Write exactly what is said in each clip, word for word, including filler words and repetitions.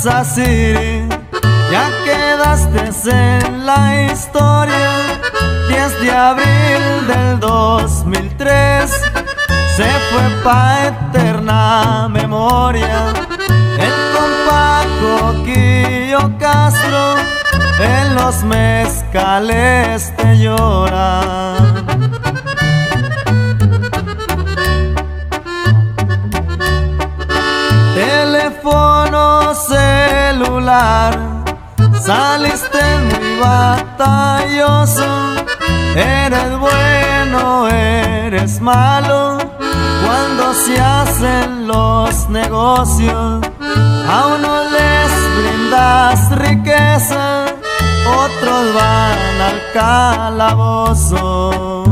Kansas City, ya quedaste en la historia. Diez de abril del dos mil tres, se fue pa' eterna memoria el compa Coquillo Castro, en los mezcales te llora. Teléfono celular, saliste muy batalloso. Eres bueno, eres malo, cuando se hacen los negocios. A uno les brindas riqueza, otros van al calabozo.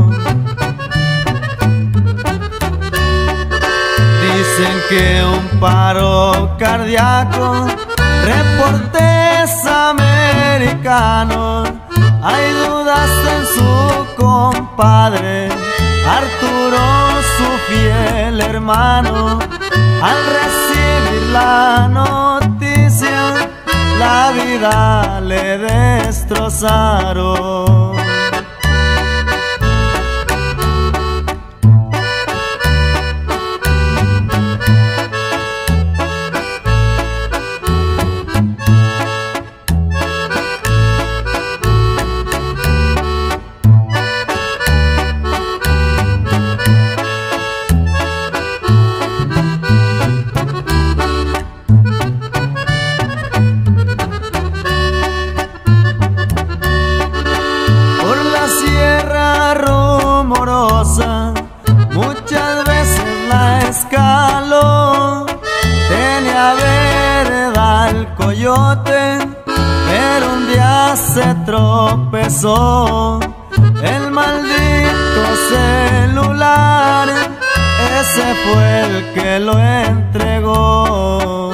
Dicen que un paro cardíaco, reportes americanos. Hay dudas en su compadre Arturo, su fiel hermano. Al recibir la noticia, la vida le destrozaron. Muchas veces la escaló, tenía vereda el coyote, pero un día se tropezó. El maldito celular, ese fue el que lo entregó.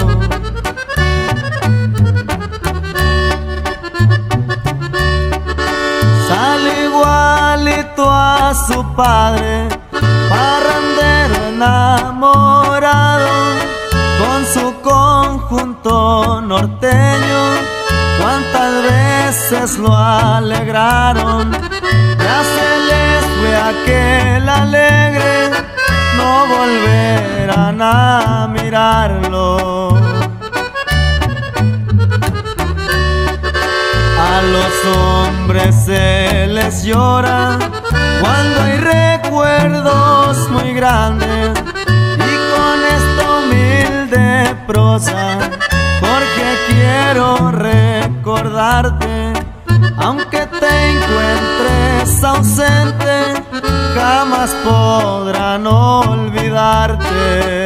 Sale igualito a su padre, parrandero enamorado, con su conjunto norteño. Cuántas veces lo alegraron, ya se les fue aquel alegre, no volverán a mirarlo. A los hombres se les llora cuando hay recuerdos muy grandes, y con esta humilde prosa, porque quiero recordarte, aunque te encuentres ausente, jamás podrán olvidarte.